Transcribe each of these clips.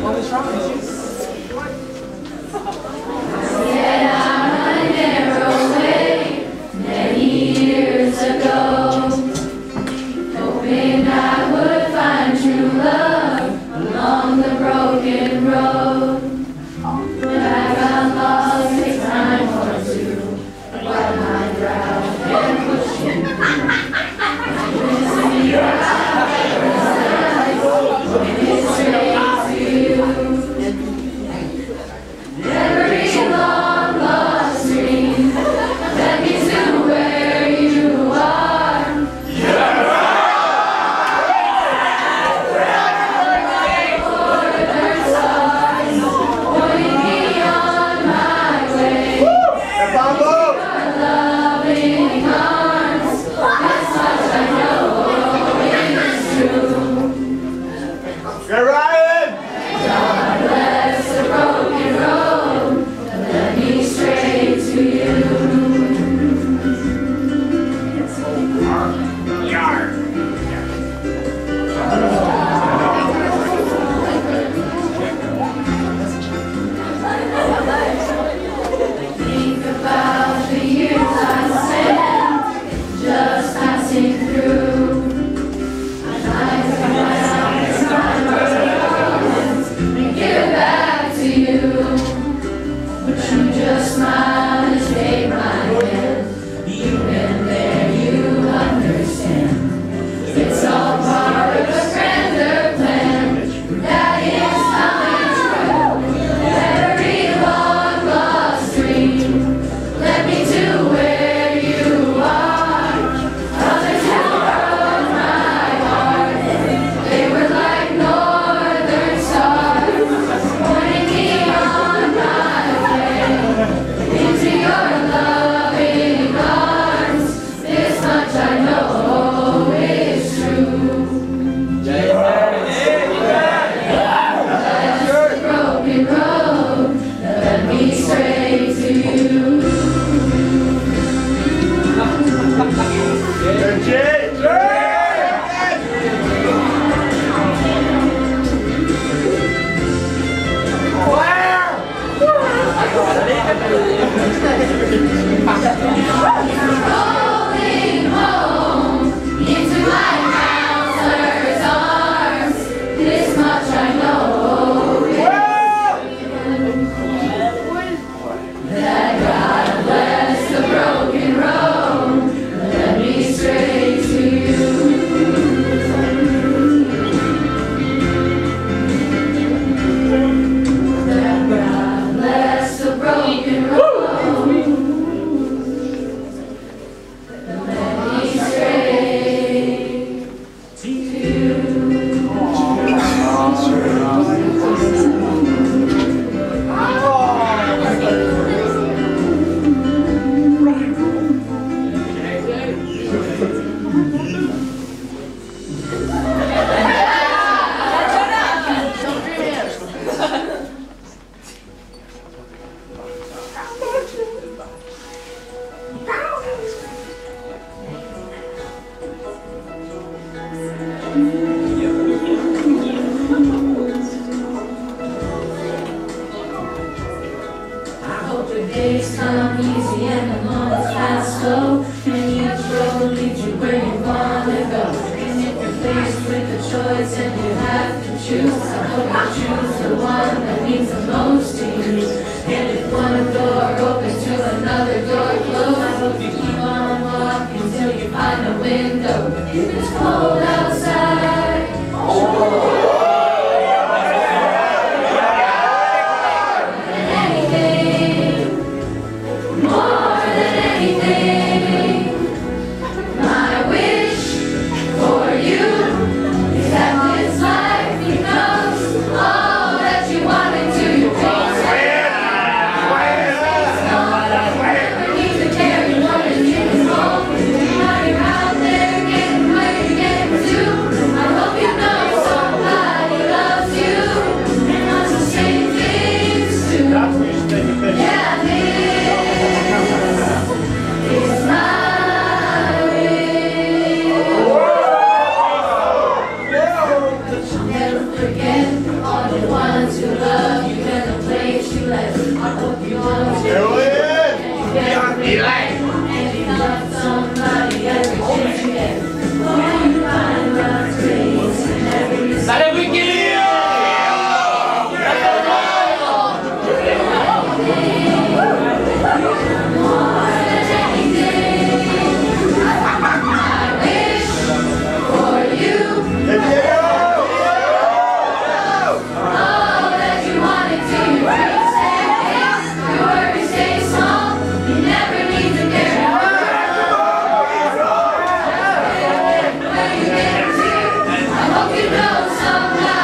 days come easy and the moments pass slow, and each road leads you where you wanna go. And if you're faced with a choice and you have to choose, I hope you choose the one that means the most to you. And if one door opens to another door closed, I hope you keep on walking till you find a window. If it's cold outside, ¡Sale Wiki! Someday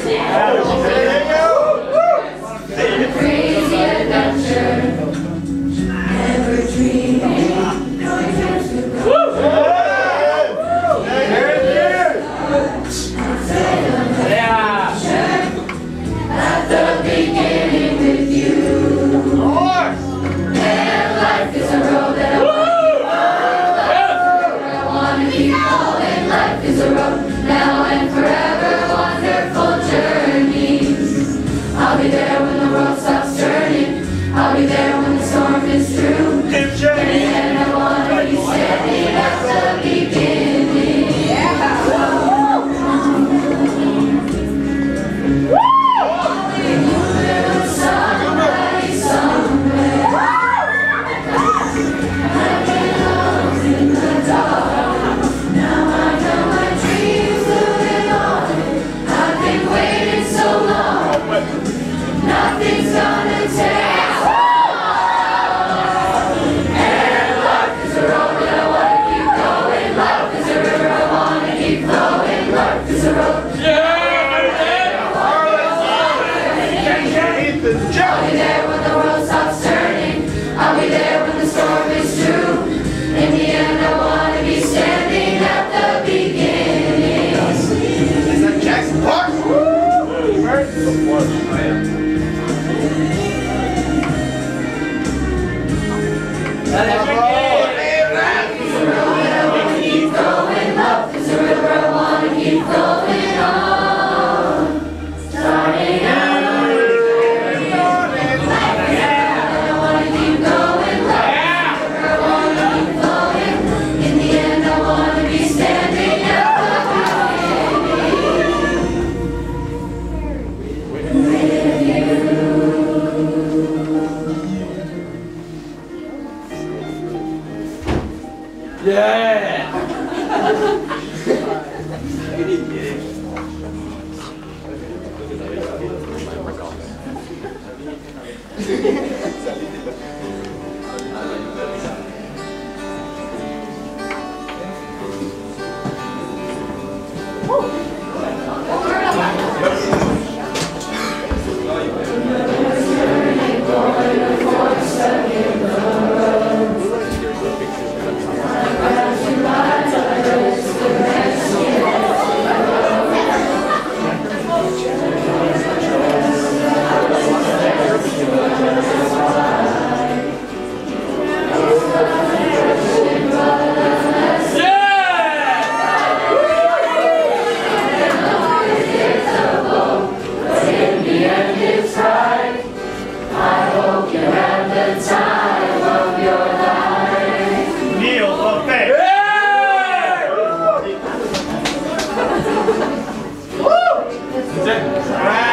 Crazy adventure, never dreaming, no dreams to go. At the beginning with you, and life is a road that I wanna keep following. Life is a road now and forever, wonderful journeys. I'll be there when the world stops turning. I'll be there when the storm is through. In the end, I wanna be standing at the beginning. Somebody somewhere. I've been lost in the dark. Now I know my dreams moving on. I've been waiting so long. Nothing's gonna take us long. And life is a road that I wanna keep going. Life is a river I wanna keep flowing. Life is a road. I'll be there when the world stops turning. I'll be there when the storm is true. In the end, I wanna be standing at the beginning. Is that Jackson Park? Life is a road that I wanna keep going. Love is a river I wanna keep flowing on. Starting out. Yeah! Right.